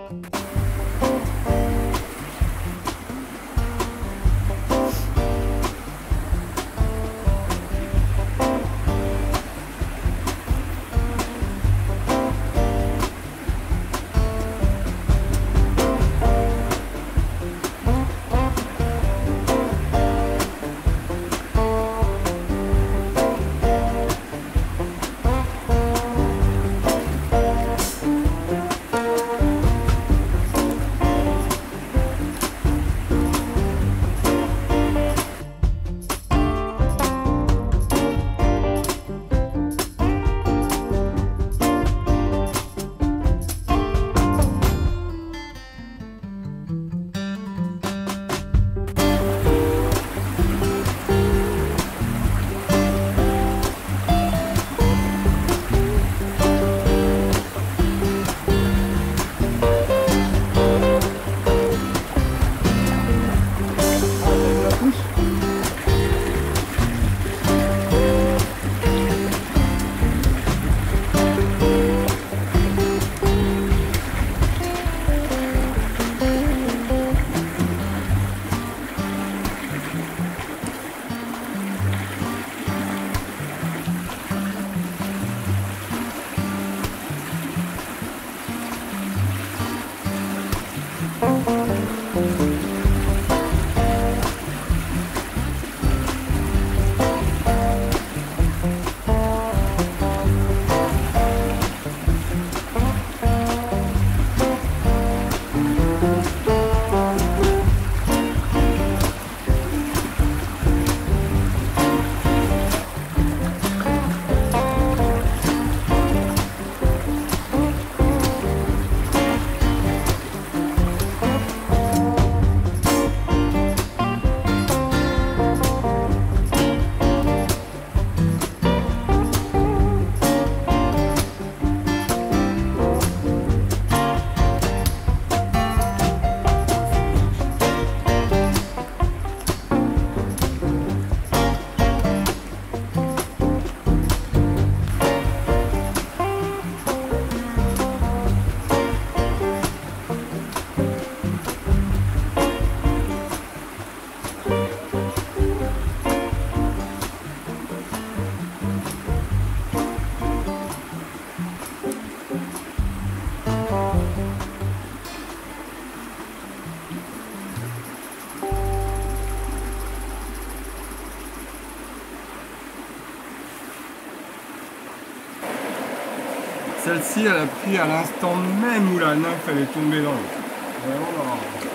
Celle-ci, elle a pris à l'instant même où la nymphe elle est tombée dans l'eau. Vraiment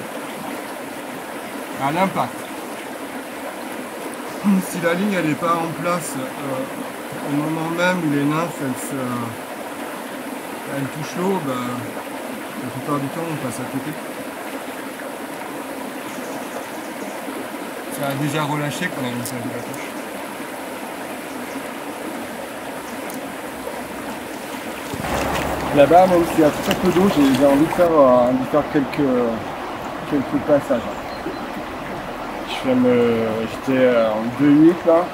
à l'impact. Si la ligne elle n'est pas en place au moment même où les nymphes elles touchent l'eau, bah, la plupart du temps on passe à côté. Ça a déjà relâché quand même, ça de la touche. Là-bas, même s'il y a très peu d'eau, j'ai envie de faire quelques passages. J'étais en 2,8 là,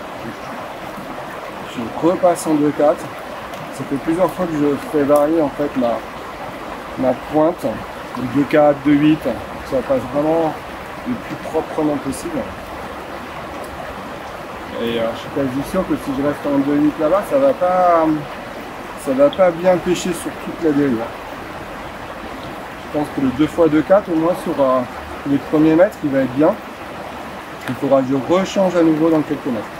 je repasse en 2,4. Ça fait plusieurs fois que je fais varier en fait ma pointe, 2,4, 2,8, ça passe vraiment le plus proprement possible. Et je suis quasi sûr que si je reste en 2,8 là-bas, ça va pas bien pêcher sur toute la dérive. Je pense que le 2x2,4 au moins sur les premiers mètres il va être bien. Il faudra que je rechange à nouveau dans quelques mètres.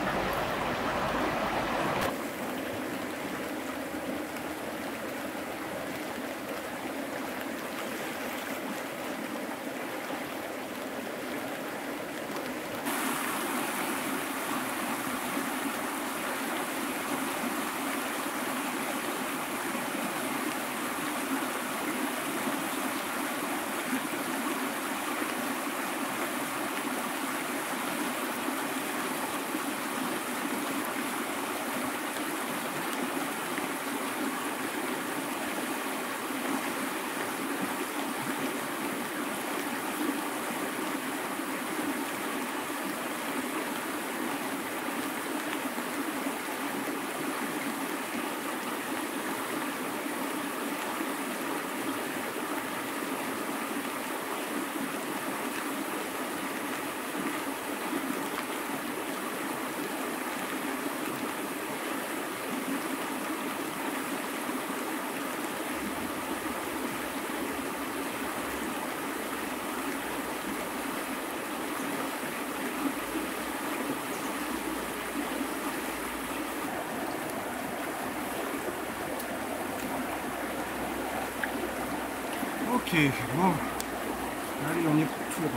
Ok, bon. Allez, on est pour tour.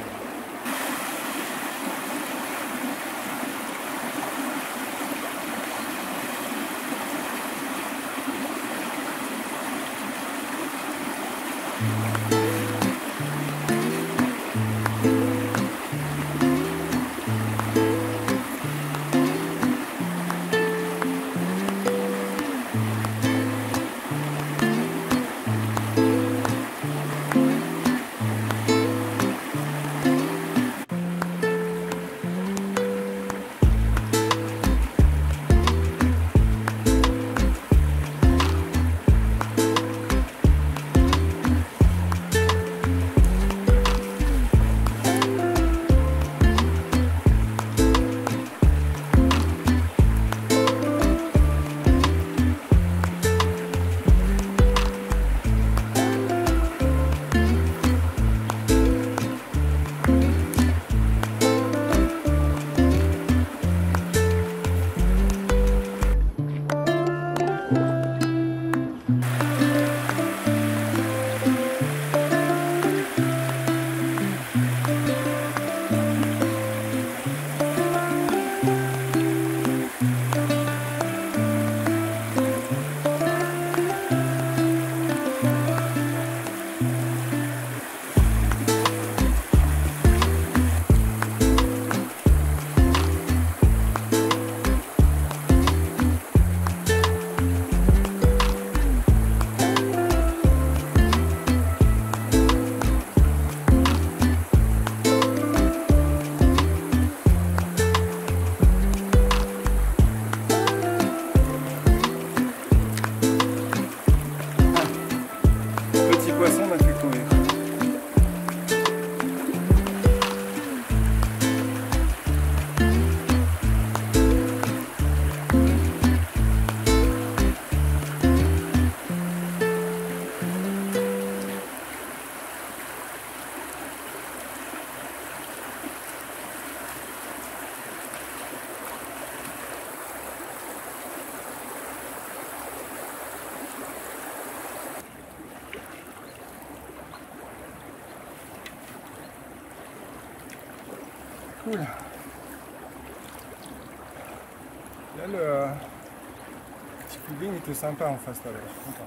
Cool. Là, le petit pudding était sympa en face là-bas, je suis content.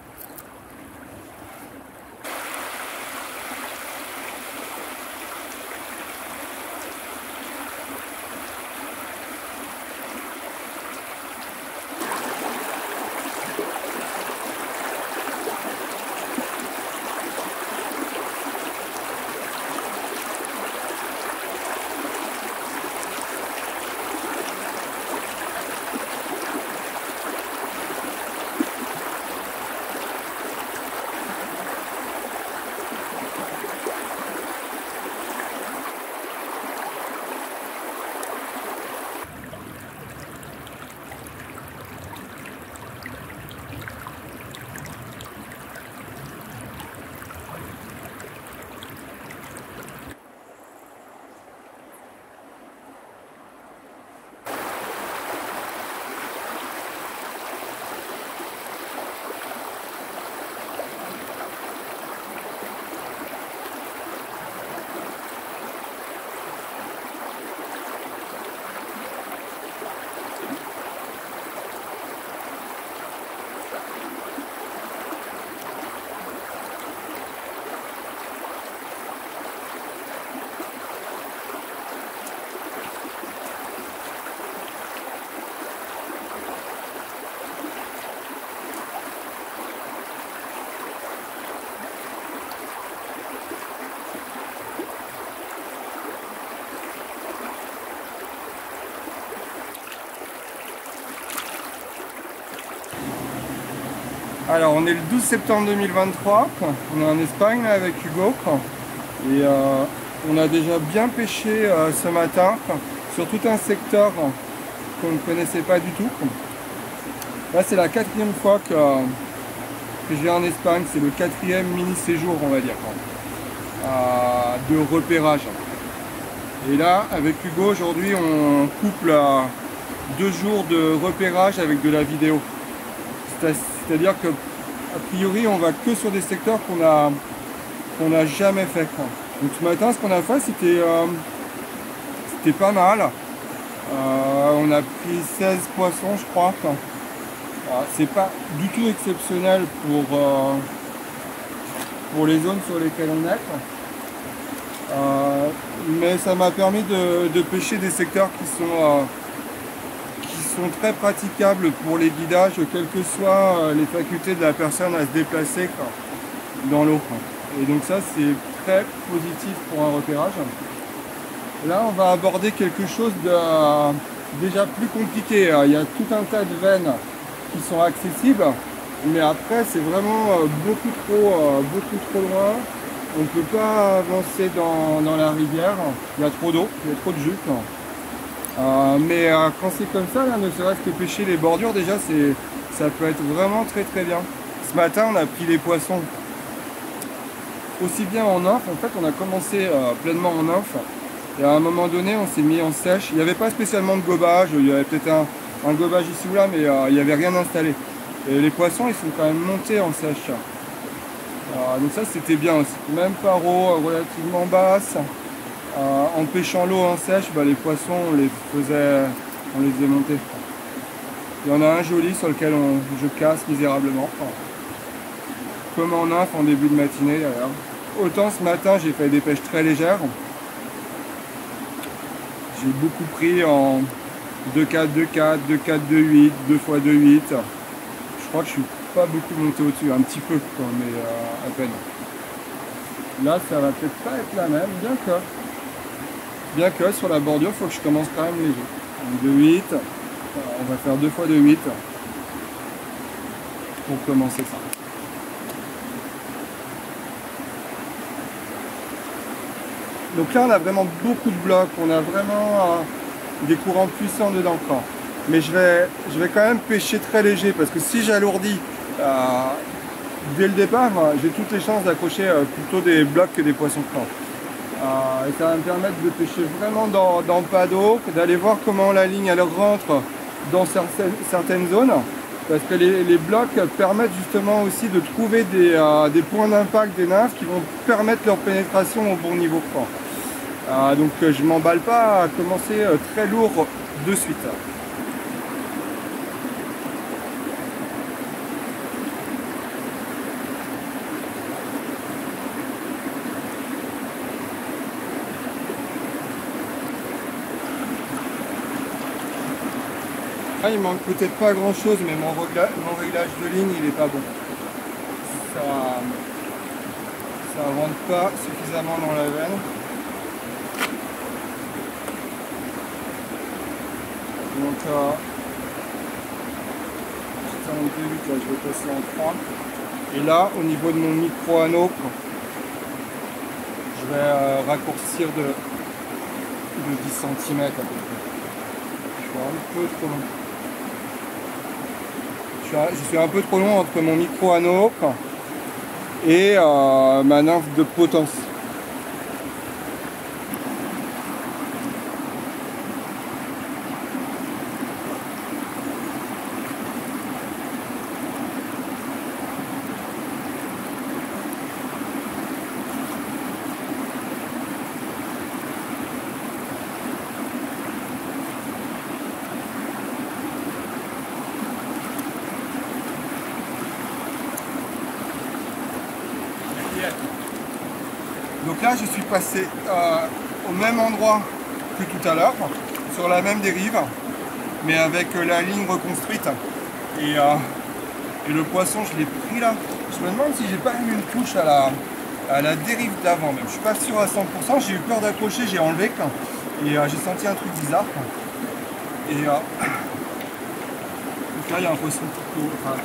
Alors on est le 12 septembre 2023, on est en Espagne là, avec Hugo et on a déjà bien pêché ce matin sur tout un secteur qu'on ne connaissait pas du tout. Là c'est la 4e fois que je viens en Espagne, c'est le 4e mini séjour on va dire de repérage. Et là avec Hugo aujourd'hui on couple 2 jours de repérage avec de la vidéo. C'est-à-dire que a priori on va que sur des secteurs qu'on qu'on n'a jamais fait, quoi. Donc ce matin, ce qu'on a fait, c'était pas mal. On a pris 16 poissons, je crois. C'est pas du tout exceptionnel pour les zones sur lesquelles on est. Mais ça m'a permis de pêcher des secteurs qui sont très praticables pour les guidages, quelles que soient les facultés de la personne à se déplacer dans l'eau. Et donc ça, c'est très positif pour un repérage. Là, on va aborder quelque chose de déjà plus compliqué. Il y a tout un tas de veines qui sont accessibles, mais après, c'est vraiment beaucoup trop loin. On ne peut pas avancer dans la rivière. Il y a trop d'eau, il y a trop de jus. Mais quand c'est comme ça, là, ne serait-ce que pêcher les bordures, déjà, ça peut être vraiment très très bien. Ce matin, on a pris les poissons aussi bien en off. En fait, on a commencé pleinement en off. Et à un moment donné, on s'est mis en sèche. Il n'y avait pas spécialement de gobage. Il y avait peut-être un gobage ici ou là, mais il n'y avait rien installé. Et les poissons, ils sont quand même montés en sèche. Donc ça, c'était bien aussi. Même par eau relativement basse. En pêchant l'eau en sèche, les poissons, on les faisait monter. Il y en a un joli sur lequel je casse misérablement. Comme en nymphe en début de matinée d'ailleurs. Autant ce matin, j'ai fait des pêches très légères. J'ai beaucoup pris en 2,4, 2,4, 2,4, 2,8, 2 x 2,8. Je crois que je suis pas beaucoup monté au-dessus, un petit peu, quoi, mais à peine. Là, ça va peut-être pas être la même, bien que sur la bordure, il faut que je commence quand même léger. 2,8, on va faire 2 x 2,8 pour commencer ça. Donc là, on a vraiment beaucoup de blocs, on a vraiment des courants puissants dedans. Mais je vais quand même pêcher très léger, parce que si j'alourdis dès le départ, j'ai toutes les chances d'accrocher plutôt des blocs que des poissons francs. Et ça va me permettre de pêcher vraiment dans pas d'eau, d'aller voir comment la ligne elle rentre dans certaines zones. Parce que les blocs permettent justement aussi de trouver des points d'impact des nymphes qui vont permettre leur pénétration au bon niveau franc. Donc je m'emballe pas à commencer très lourd de suite. Là, il manque peut-être pas grand chose, mais mon réglage de ligne il est pas bon. Ça rentre pas suffisamment dans la veine. Donc j'étais en 2,8, là je vais passer en 3. Et là, au niveau de mon micro-anneau, je vais raccourcir de 10 cm à peu près. Je suis un peu trop long. Je suis un peu trop long entre mon micro-anneau et ma nymphe de potence. Donc là, je suis passé au même endroit que tout à l'heure, sur la même dérive, mais avec la ligne reconstruite. Et le poisson, je l'ai pris là. Je me demande si j'ai pas eu une touche à la dérive d'avant même. Je suis pas sûr à 100%, j'ai eu peur d'accrocher, j'ai enlevé. Et j'ai senti un truc bizarre. Et donc là, il y a un poisson plutôt rare.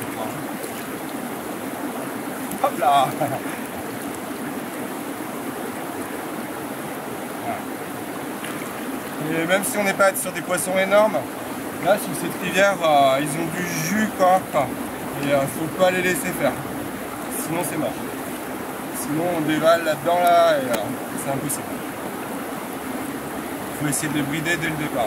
Hop là. Et même si on n'est pas sur des poissons énormes, là sur cette rivière, ils ont du jus quoi. Et faut pas les laisser faire. Sinon c'est mort. Sinon on dévale là-dedans là et c'est impossible. Faut essayer de les brider dès le départ.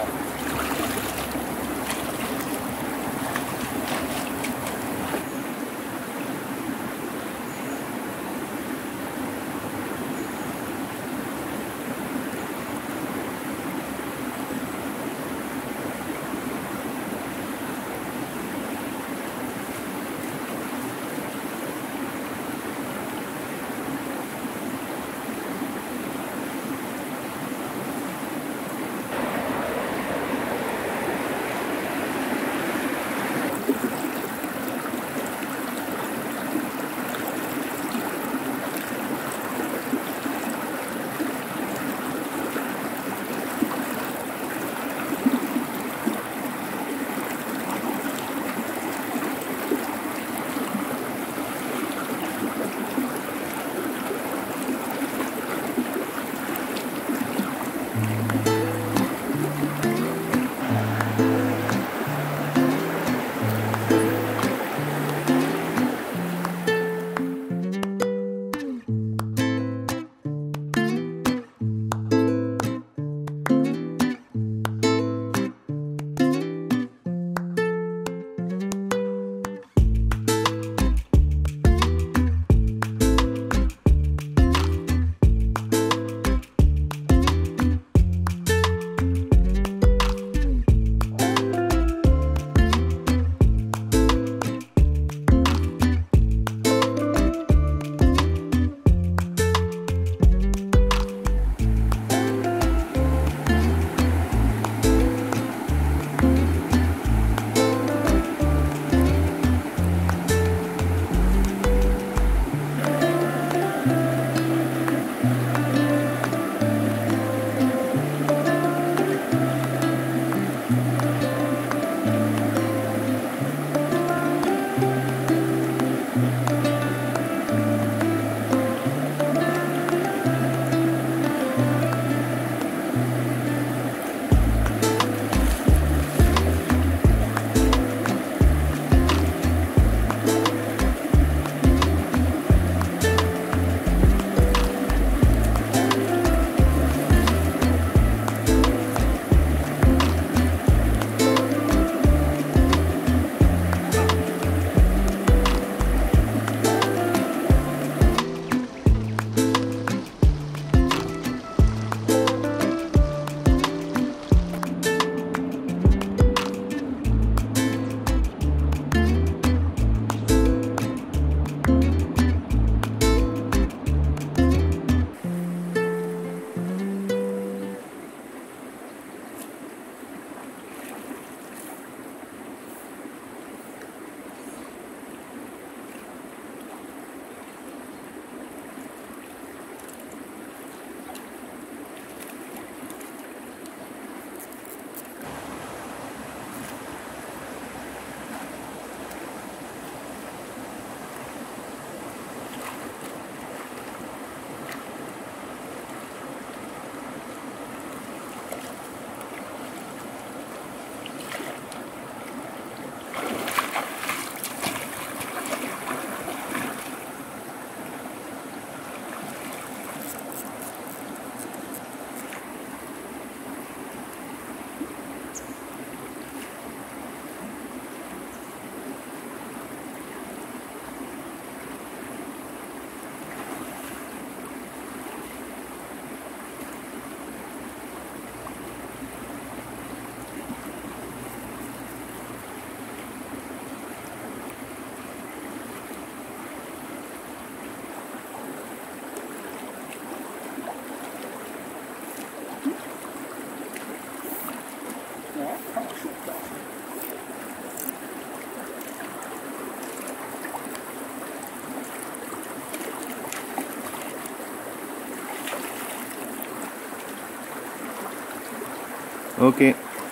Ok.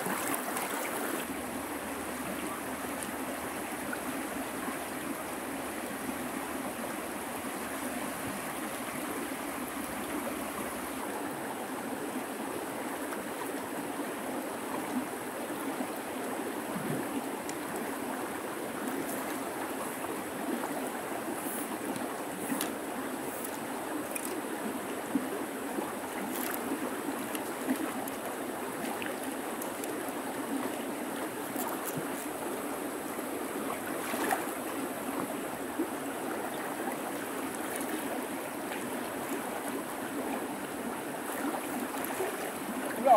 Là.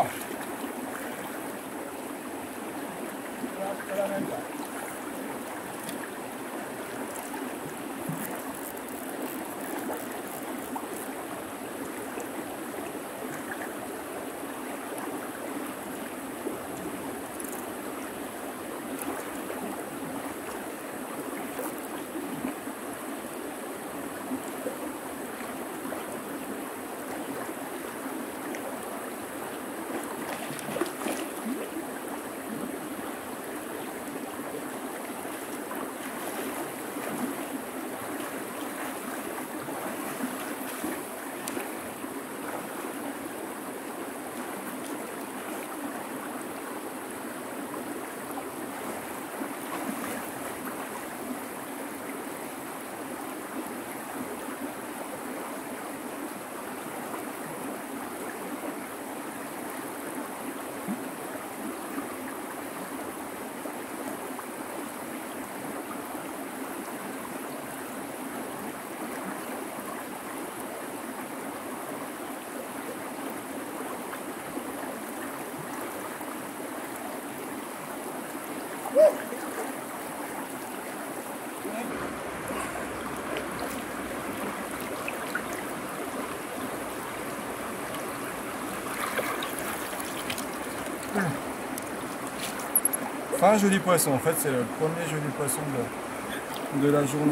C'est la même là. Enfin, un joli poisson, en fait, c'est le premier joli poisson de la journée.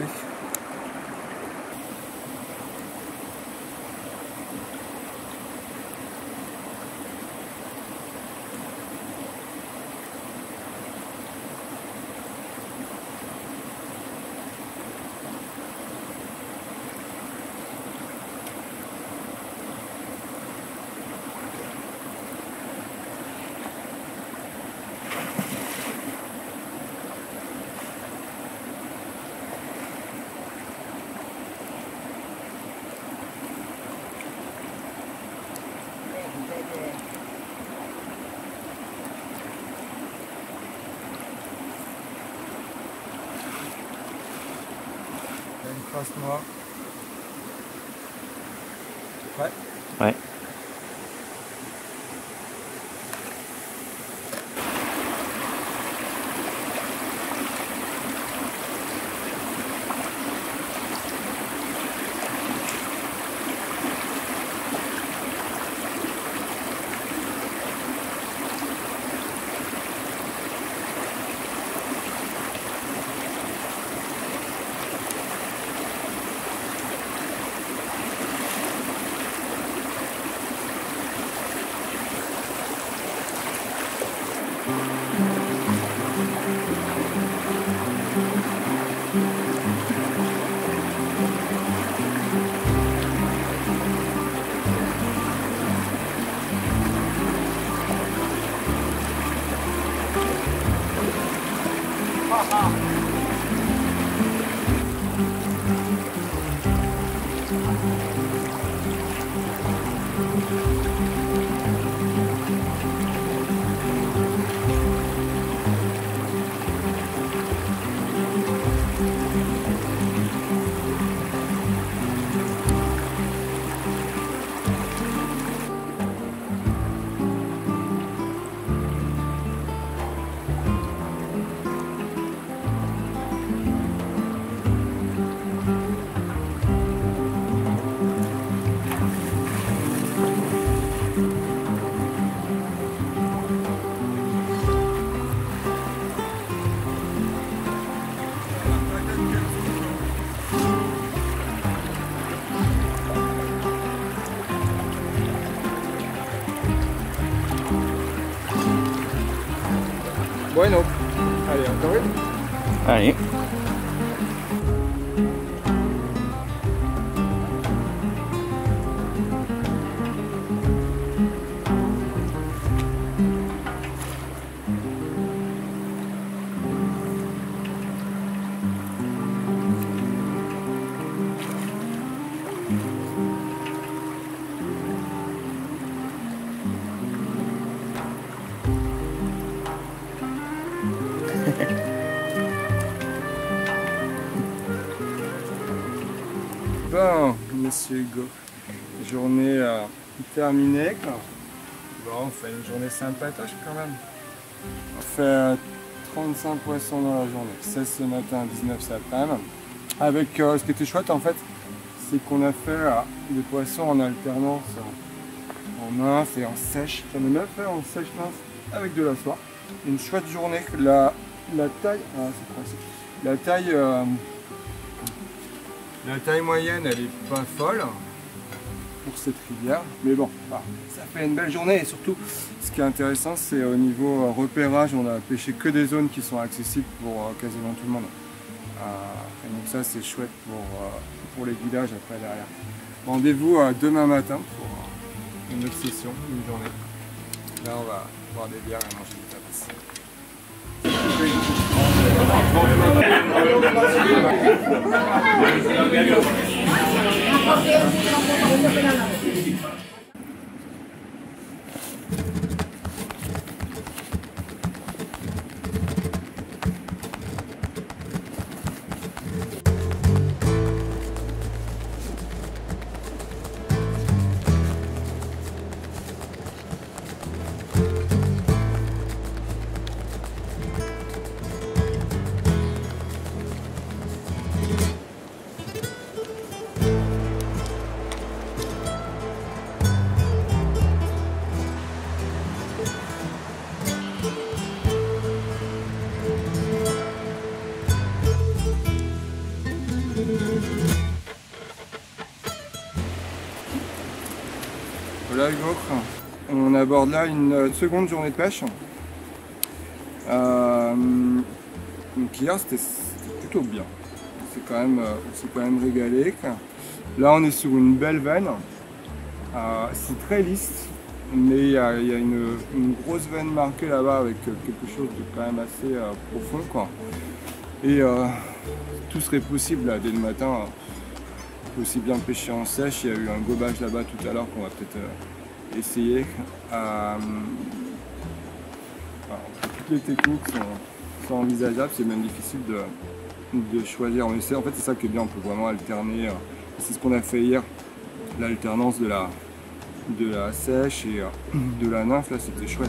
Il y a une trace noire. Ouais. Ouais. Bueno. Allez, encore une. Allez. Bon, monsieur Hugo, journée terminée. Quoi. Bon, on fait une journée sympatoche quand même. On fait 35 poissons dans la journée, 16 ce matin, 19 cet après-midi. Avec ce qui était chouette en fait, c'est qu'on a fait des poissons en alternance, en mince et en sèche. J'en ai même fait en sèche mince avec de la soie. Une chouette journée. La taille, c'est quoi, la taille moyenne, elle est pas folle pour cette rivière, mais bon, ça fait une belle journée. Et surtout, ce qui est intéressant, c'est au niveau repérage, on a pêché que des zones qui sont accessibles pour quasiment tout le monde. Et donc ça, c'est chouette pour les guidages après derrière. Rendez-vous demain matin pour une autre session, une journée. Là, on va boire des bières et manger des tapas. Voilà Hugo, on aborde là une seconde journée de pêche. Donc hier c'était plutôt bien, on s'est quand même régalé. Là on est sur une belle veine, c'est très lisse, mais il y a une grosse veine marquée là-bas avec quelque chose de quand même assez profond quoi. Et tout serait possible là dès le matin. Aussi bien pêcher en sèche, il y a eu un gobage là-bas tout à l'heure qu'on va peut-être essayer. Toutes les techniques sont envisageables, c'est même difficile de choisir. On essaie, en fait c'est ça qui est bien, on peut vraiment alterner. C'est ce qu'on a fait hier, l'alternance de la sèche et de la nymphe, là c'était chouette.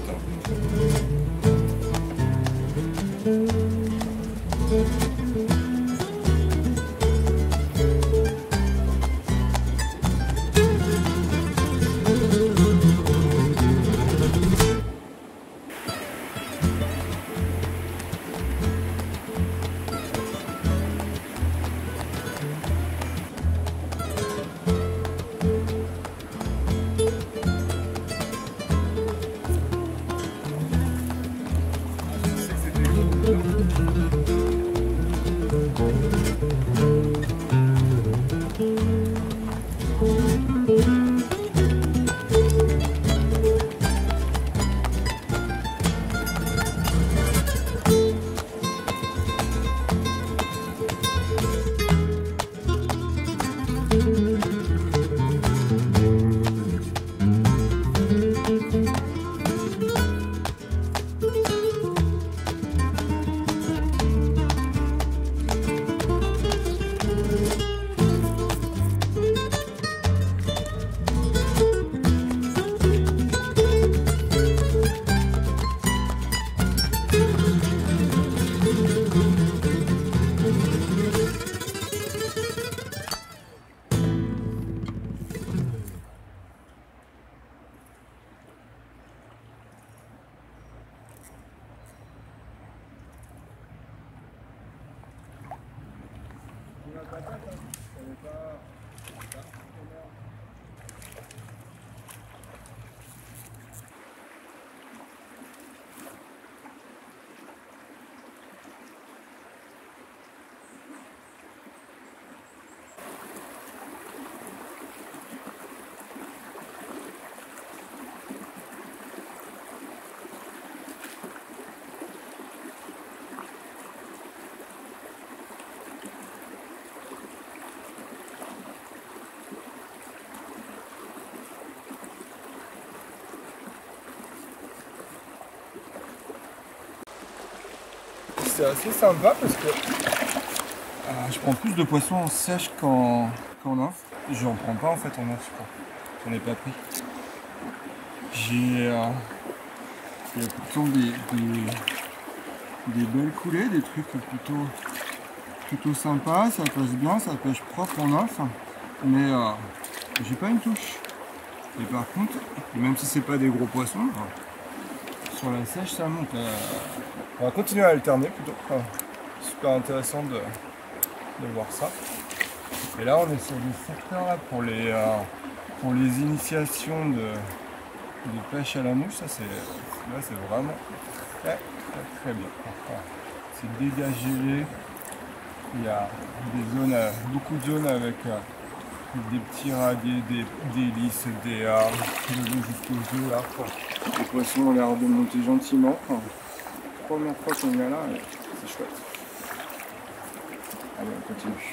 c'est assez sympa parce que je prends plus de poissons en sèche qu'en nymphe. J'en prends pas en fait en nymphe, je crois. J'en ai pas pris. Il y a pourtant des belles coulées, des trucs plutôt sympas. Ça pêche bien, ça pêche propre en nymphe. Mais j'ai pas une touche. Et par contre, même si c'est pas des gros poissons, sur la sèche ça monte. On va continuer à alterner plutôt. Super intéressant de voir ça. Et là on est sur des secteurs là pour les initiations de pêche à la mouche. Ça c'est vraiment très bien. C'est dégagé. Il y a des zones, beaucoup de zones avec des petits radiers, des lisses, de l'eau jusqu'aux œufs là. Les poissons ont l'air de monter gentiment. Première fois qu'on vient là, c'est chouette. Allez, on continue.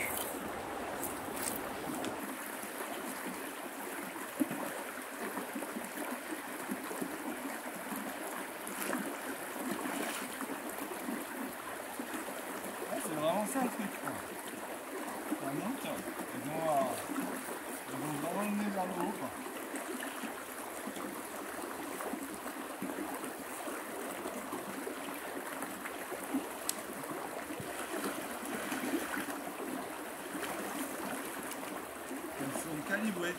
C'est vraiment ça le truc. Ça monte, ils vont vraiment le nez vers le haut. Ils sont calibrés.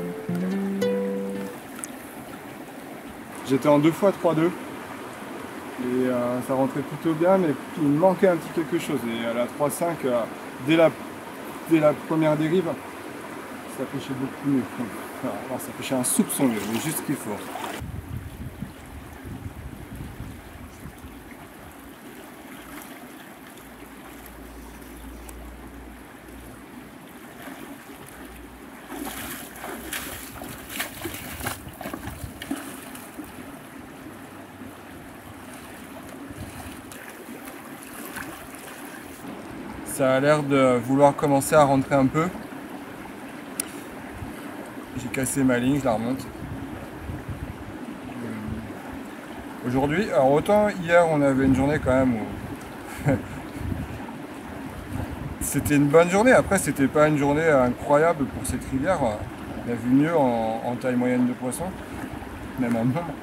J'étais en 2 x 3-2. Et ça rentrait plutôt bien, mais il me manquait un petit quelque chose. Et à la 3,5, dès la première dérive, ça pêchait beaucoup mieux. Alors, ça pêchait un soupçon mieux, mais juste ce qu'il faut. Ça a l'air de vouloir commencer à rentrer un peu. J'ai cassé ma ligne, je la remonte. Aujourd'hui, alors autant hier on avait une journée quand même où c'était une bonne journée. Après c'était pas une journée incroyable pour cette rivière. On a vu mieux en taille moyenne de poisson, même en nombre.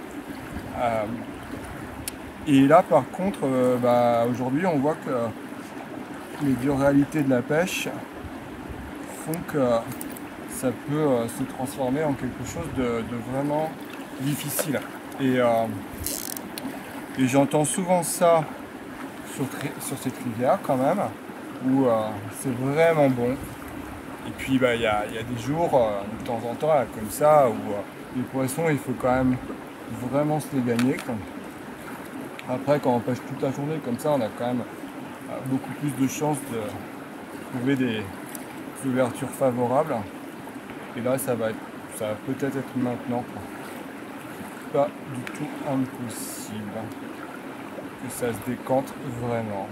Et là par contre, aujourd'hui on voit que les dures réalités de la pêche font que ça peut se transformer en quelque chose de vraiment difficile. Et j'entends souvent ça sur cette rivière quand même, où c'est vraiment bon. Et puis il y a des jours, de temps en temps, là, comme ça, où les poissons, il faut quand même vraiment se les gagner. Après, quand on pêche toute la journée comme ça, on a quand même beaucoup plus de chances de trouver des ouvertures favorables. Et là, ça va peut-être être maintenant. Pas du tout impossible que ça se décante vraiment.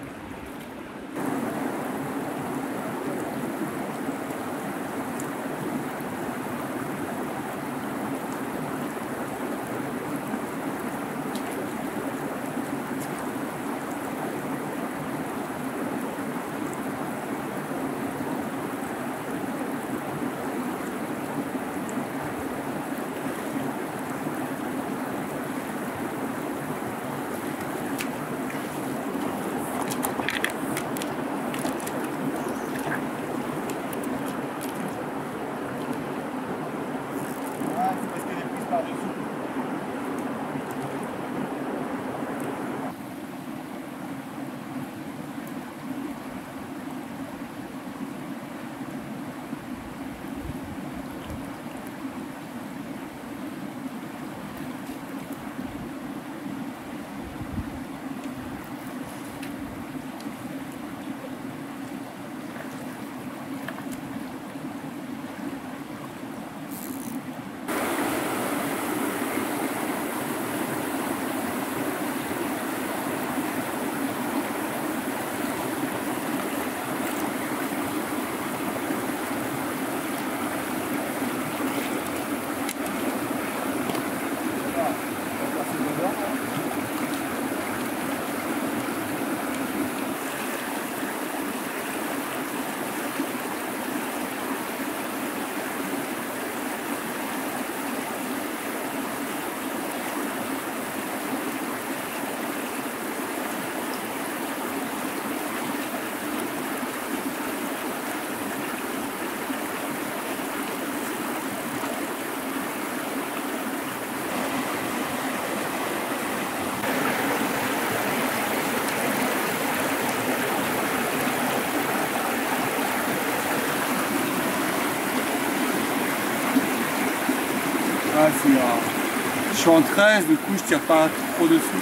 Je suis en 13, du coup je tire pas trop dessus.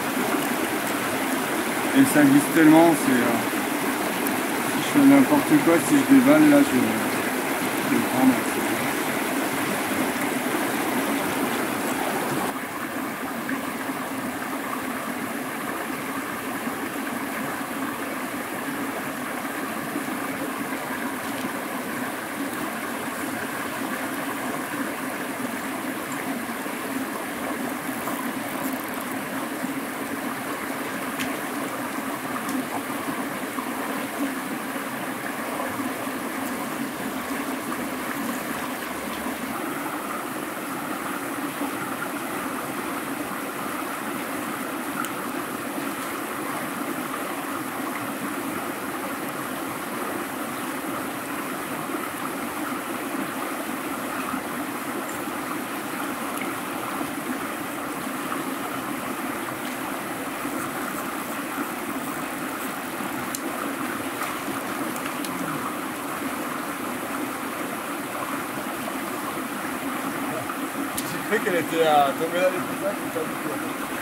Et ça glisse tellement, si je fais n'importe quoi, si je dévale là, je vais le prendre. cru qu'elle était tombée là depuis ça, c'est pas du tout.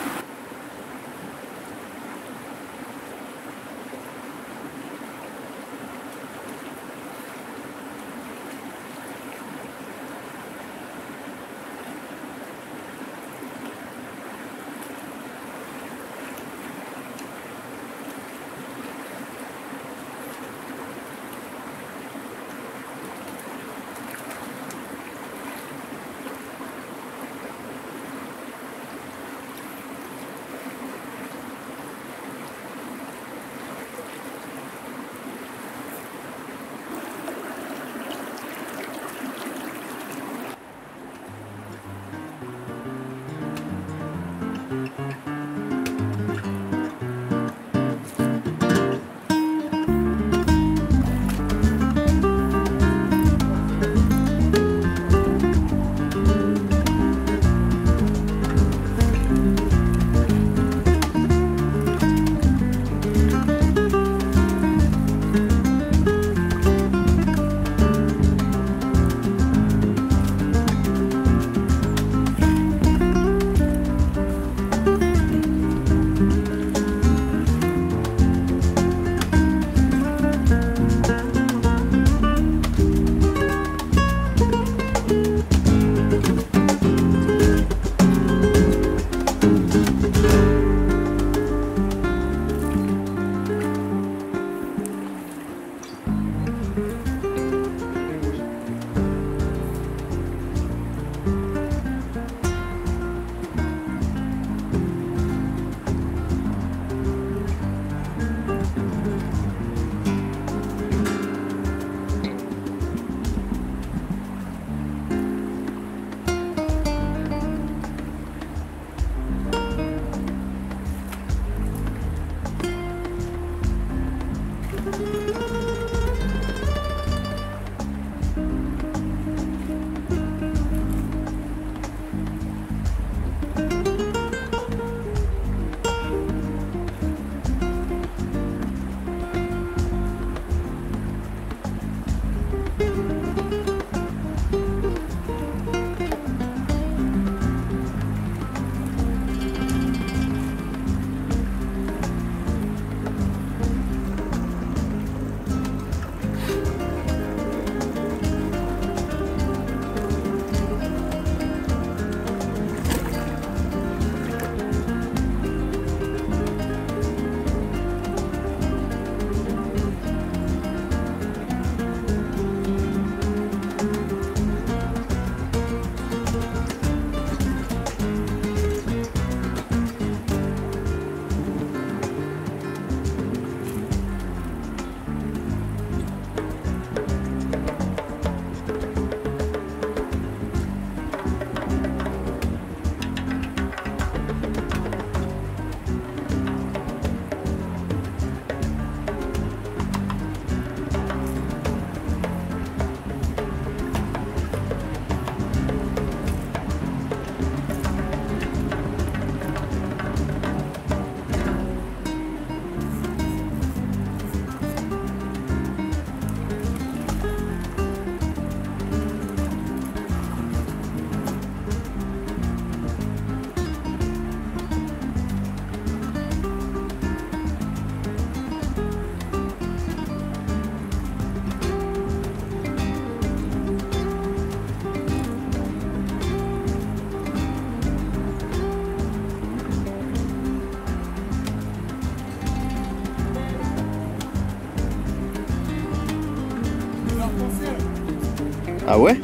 Ah ouais?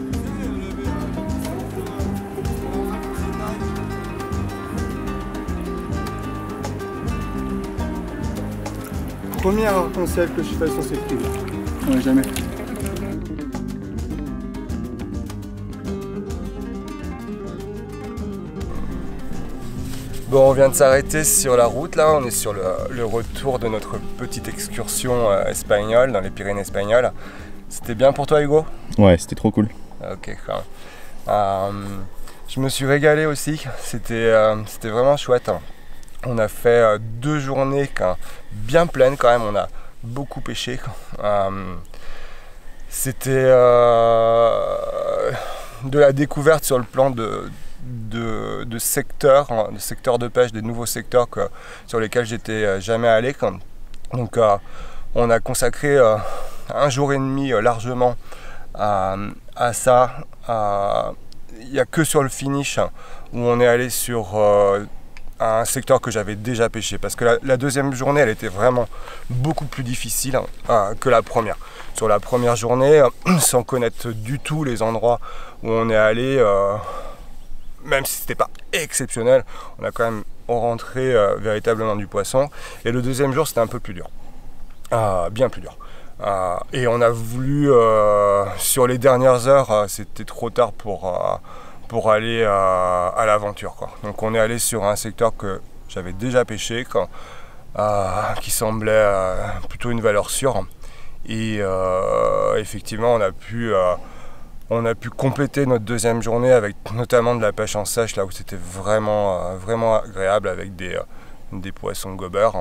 Premier arc-en-ciel que je fais sur cette rive. Ouais, jamais. Bon, on vient de s'arrêter sur la route là, on est sur le retour de notre petite excursion espagnole dans les Pyrénées espagnoles. C'était bien pour toi, Hugo? Ouais, c'était trop cool. Ok, je me suis régalé aussi, c'était vraiment chouette. On a fait 2 journées bien pleines quand même, on a beaucoup pêché. C'était de la découverte sur le plan de secteurs de pêche, des nouveaux secteurs sur lesquels j'étais jamais allé. Donc on a consacré 1 jour et demi largement à ça. Il n'y a que sur le finish où on est allé sur un secteur que j'avais déjà pêché, parce que la deuxième journée elle était vraiment beaucoup plus difficile que la première. Sur la première journée, sans connaître du tout les endroits où on est allé, même si c'était pas exceptionnel, on a quand même rentré véritablement du poisson. Et le deuxième jour c'était un peu plus dur, bien plus dur. Et on a voulu, sur les dernières heures, c'était trop tard pour aller à l'aventure. Donc on est allé sur un secteur que j'avais déjà pêché, qui semblait plutôt une valeur sûre. Et effectivement on a pu compléter notre deuxième journée avec notamment de la pêche en sèche, là où c'était vraiment, vraiment agréable, avec des poissons gobers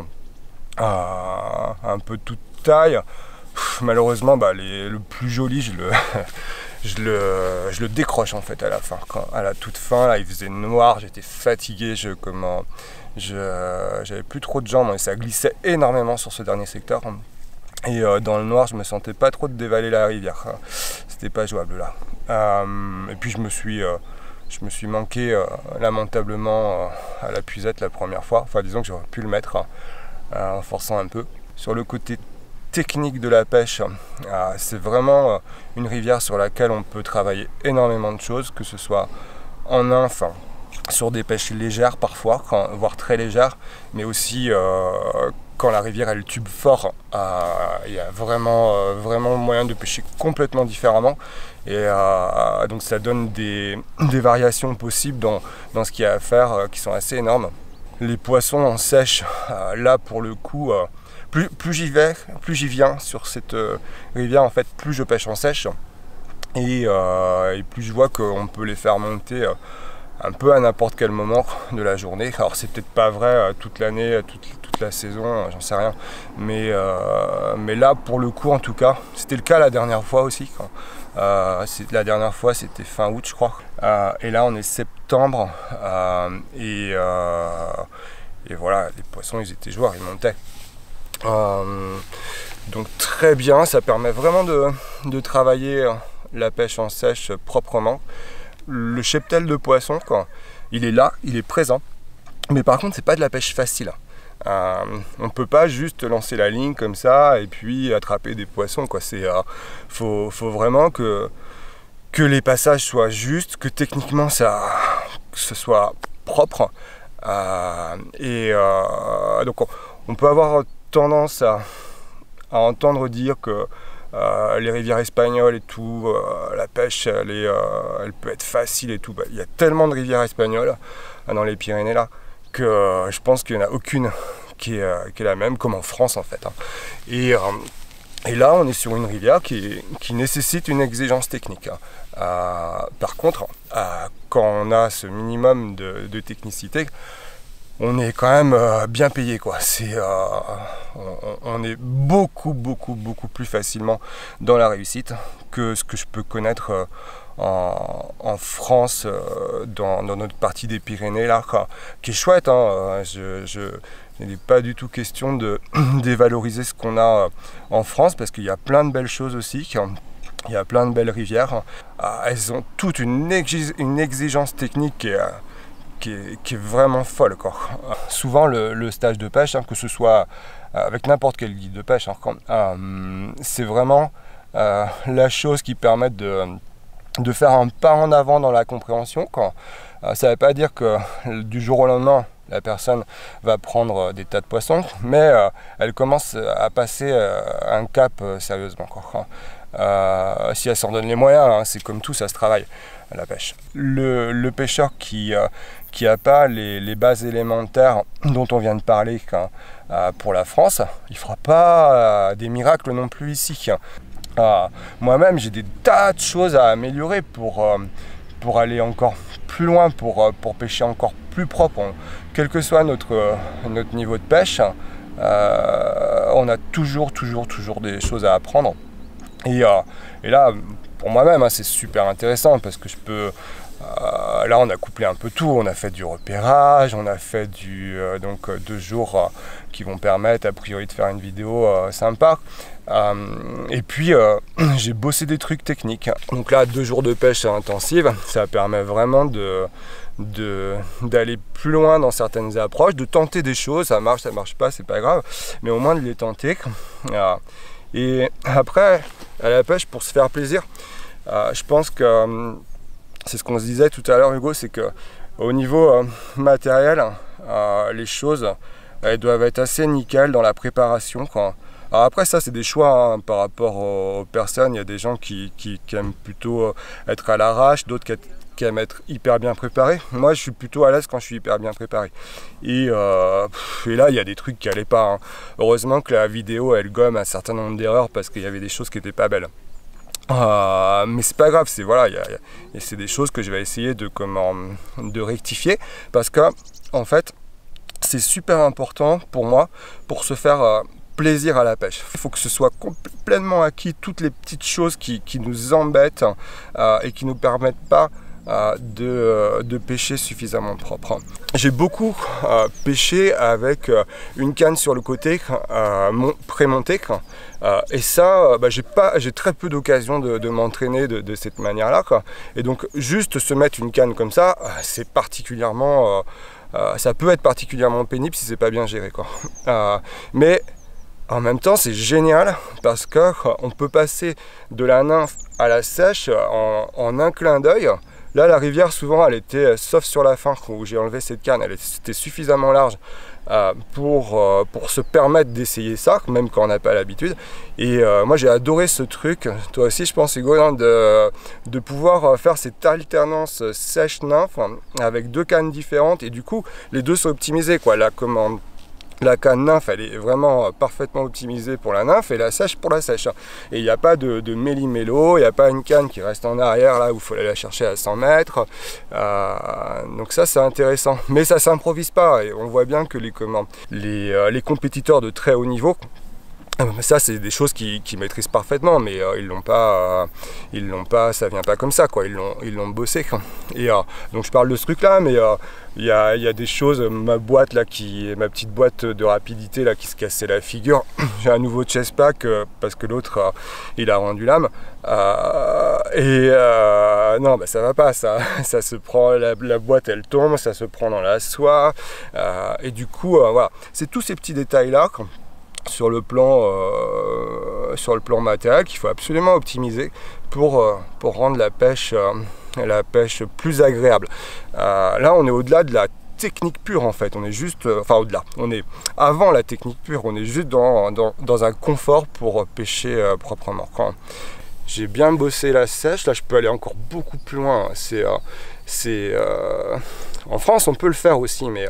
un peu de toute taille. Malheureusement le plus joli je le décroche en fait à la fin. À la toute fin là, il faisait noir, j'étais fatigué, j'avais plus trop de jambes et ça glissait énormément sur ce dernier secteur. Et dans le noir je me sentais pas trop de dévaler la rivière, c'était pas jouable là. Et puis je me suis manqué lamentablement à la puisette la première fois. Enfin disons que j'aurais pu le mettre en forçant un peu. Sur le côté technique de la pêche, c'est vraiment une rivière sur laquelle on peut travailler énormément de choses, que ce soit en nymphe, sur des pêches légères parfois, voire très légères, mais aussi quand la rivière elle tube fort, il y a vraiment, vraiment moyen de pêcher complètement différemment. Et donc ça donne des variations possibles dans ce qu'il y a à faire qui sont assez énormes. Les poissons en sèche, là pour le coup, plus j'y viens sur cette rivière, en fait, plus je pêche en sèche. Et plus je vois qu'on peut les faire monter un peu à n'importe quel moment de la journée. Alors c'est peut-être pas vrai toute l'année, toute la saison, j'en sais rien. Mais là, pour le coup, en tout cas, c'était le cas la dernière fois aussi. La dernière fois, c'était fin août, je crois. Et là, on est septembre. Et voilà, les poissons, ils étaient joueurs, ils montaient. Donc très bien, ça permet vraiment de travailler la pêche en sèche proprement. Le cheptel de poisson, il est là, il est présent, mais par contre c'est pas de la pêche facile. On peut pas juste lancer la ligne comme ça et puis attraper des poissons, faut vraiment que les passages soient justes, que techniquement ce soit propre. Donc on peut avoir tendance à entendre dire que les rivières espagnoles et tout, la pêche elle peut être facile et tout. Il y a tellement de rivières espagnoles dans les Pyrénées là que je pense qu'il n'y en a aucune qui est la même, comme en France en fait. Et là on est sur une rivière qui nécessite une exigence technique. Par contre, quand on a ce minimum de technicité, on est quand même bien payé, on est beaucoup plus facilement dans la réussite que ce que je peux connaître en France, dans notre partie des Pyrénées là, qui est chouette. Il n'est pas du tout question de dévaloriser ce qu'on a en France, parce qu'il y a plein de belles choses aussi. Il y a plein de belles rivières. Elles ont toute une exigence technique qui est vraiment folle. Souvent le stage de pêche, que ce soit avec n'importe quel guide de pêche, c'est vraiment la chose qui permet de faire un pas en avant dans la compréhension. Ça ne veut pas dire que du jour au lendemain la personne va prendre des tas de poissons, mais elle commence à passer un cap sérieusement. Si elle s'en donne les moyens, c'est comme tout, ça se travaille, la pêche. Le pêcheur qui n'a pas les bases élémentaires dont on vient de parler pour la France, il ne fera pas des miracles non plus ici. Moi-même, j'ai des tas de choses à améliorer pour aller encore plus loin, pour pêcher encore plus propre. Quel que soit notre niveau de pêche, on a toujours des choses à apprendre. Et là, pour moi-même, hein, c'est super intéressant parce que je peux... là, on a couplé un peu tout. On a fait du repérage, on a fait donc 2 jours qui vont permettre a priori de faire une vidéo sympa. Et puis, j'ai bossé des trucs techniques. Donc là, 2 jours de pêche intensive, ça permet vraiment d'aller plus loin dans certaines approches, de tenter des choses. Ça marche pas, c'est pas grave, mais au moins de les tenter. Et après, à la pêche, pour se faire plaisir, je pense que c'est ce qu'on se disait tout à l'heure, Hugo, c'est que au niveau matériel, les choses elles doivent être assez nickel dans la préparation. Alors après, ça, c'est des choix hein, par rapport aux personnes. Il y a des gens qui aiment plutôt être à l'arrache, d'autres qui aiment être hyper bien préparés. Moi, je suis plutôt à l'aise quand je suis hyper bien préparé. Et là, il y a des trucs qui n'allaient pas. Hein. Heureusement que la vidéo, elle gomme un certain nombre d'erreurs parce qu'il y avait des choses qui n'étaient pas belles. Mais c'est pas grave, c'est des choses que je vais essayer de rectifier parce que en fait c'est super important pour moi pour se faire plaisir à la pêche. Il faut que ce soit complètement acquis, toutes les petites choses qui nous embêtent et qui nous permettent pas de pêcher suffisamment propre. J'ai beaucoup pêché avec une canne sur le côté prémontée et ça j'ai très peu d'occasion de m'entraîner de cette manière là et donc juste se mettre une canne comme ça c'est particulièrement ça peut être particulièrement pénible si c'est pas bien géré mais en même temps, c'est génial parce qu'on peut passer de la nymphe à la sèche en un clin d'œil. Là, la rivière, souvent, elle était, sauf sur la fin où j'ai enlevé cette canne, elle était suffisamment large pour se permettre d'essayer ça, même quand on n'a pas l'habitude. Et moi, j'ai adoré ce truc. Toi aussi, je pense, Hugo, hein, de pouvoir faire cette alternance sèche-nymphe avec 2 cannes différentes. Et du coup, les deux sont optimisés, quoi. La canne nymphe, elle est vraiment parfaitement optimisée pour la nymphe et la sèche pour la sèche. Et il n'y a pas de méli-mélo, il n'y a pas une canne qui reste en arrière là où il faut aller la chercher à 100 mètres. Donc ça, c'est intéressant. Mais ça ne s'improvise pas. Et on voit bien que les compétiteurs de très haut niveau, ça c'est des choses qu'ils maîtrisent parfaitement, mais ils l'ont pas, ça vient pas comme ça, quoi. Ils l'ont bossé. Et donc je parle de ce truc là, mais il y a des choses, ma petite boîte de rapidité là qui se cassait la figure. J'ai un nouveau chest pack parce que l'autre il a rendu l'âme. Non, ça va pas, ça se prend, la boîte elle tombe, ça se prend dans la soie, et du coup voilà, c'est tous ces petits détails là sur le plan matériel qu'il faut absolument optimiser pour rendre la pêche plus agréable. Là on est au-delà de la technique pure en fait, on est juste, au-delà, on est avant la technique pure, on est juste dans un confort pour pêcher proprement. Quand j'ai bien bossé la sèche, là je peux aller encore beaucoup plus loin. En France on peut le faire aussi, mais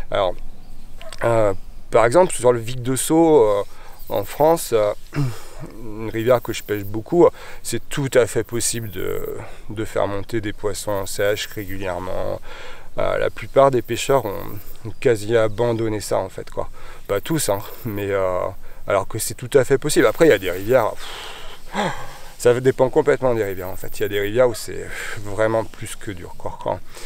par exemple, sur le Vic de Sceaux, en France, une rivière que je pêche beaucoup, c'est tout à fait possible de faire monter des poissons sèches régulièrement. La plupart des pêcheurs ont quasi abandonné ça, en fait, quoi. Pas tous, hein, mais alors que c'est tout à fait possible. Après, il y a des rivières... ça dépend complètement des rivières, en fait. Il y a des rivières où c'est vraiment plus que dur, quoi.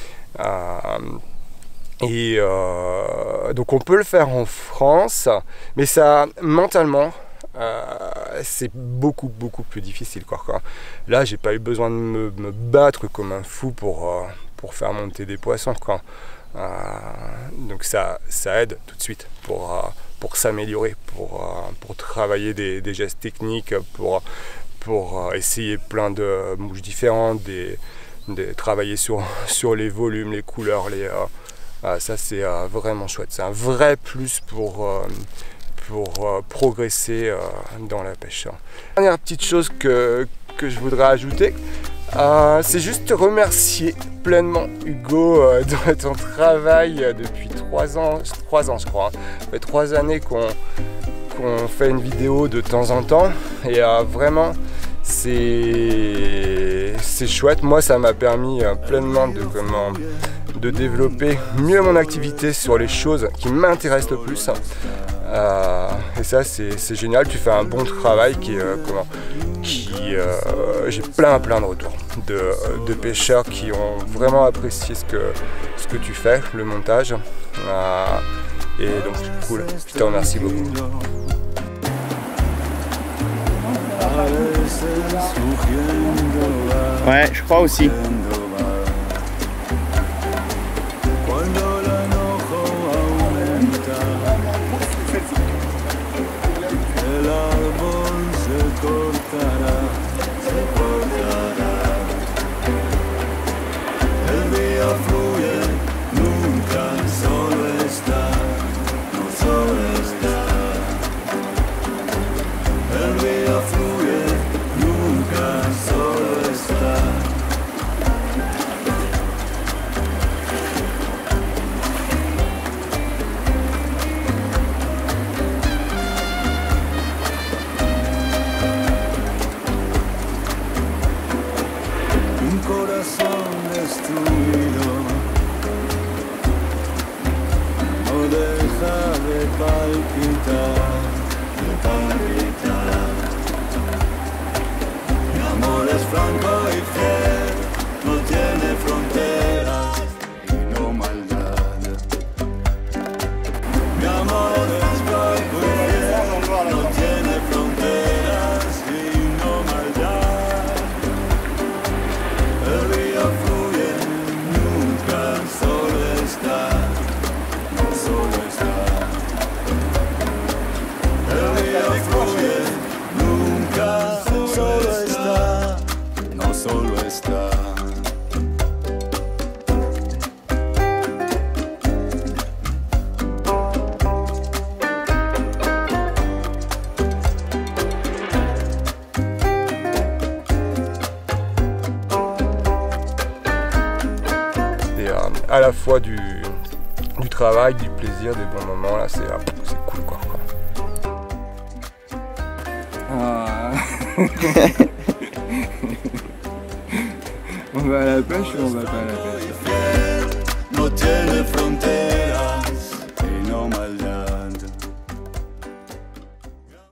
Donc on peut le faire en France, mais ça, mentalement, c'est beaucoup plus difficile, quoi. Là, j'ai pas eu besoin de me battre comme un fou pour faire monter des poissons, quoi. Donc ça aide tout de suite pour s'améliorer, pour travailler des gestes techniques, pour essayer plein de mouches différentes, travailler sur les volumes, les couleurs, ça c'est vraiment chouette, c'est un vrai plus pour progresser dans la pêche. Dernière petite chose que je voudrais ajouter, c'est juste te remercier pleinement Hugo de ton travail depuis 3 ans je crois. Ça fait 3 années qu'on fait une vidéo de temps en temps et vraiment c'est chouette. Moi ça m'a permis pleinement de développer mieux mon activité sur les choses qui m'intéressent le plus. Et ça c'est génial, tu fais un bon travail j'ai plein de retours de pêcheurs qui ont vraiment apprécié ce que tu fais, le montage. Et donc c'est cool, je te remercie beaucoup. Ouais, je crois aussi. Mi amor es franco y fiel, no tiene fronteras y no maldad. Mi amor es franco y fiel, no tiene fronteras y no maldad. El río fluye, nunca solo está, no solo está. El río fluye, nunca solo está, no solo está. Et à la fois du travail, du plaisir, des bons moments, là c'est cool quoi. On va à la pêche ou on va pas à la pêche?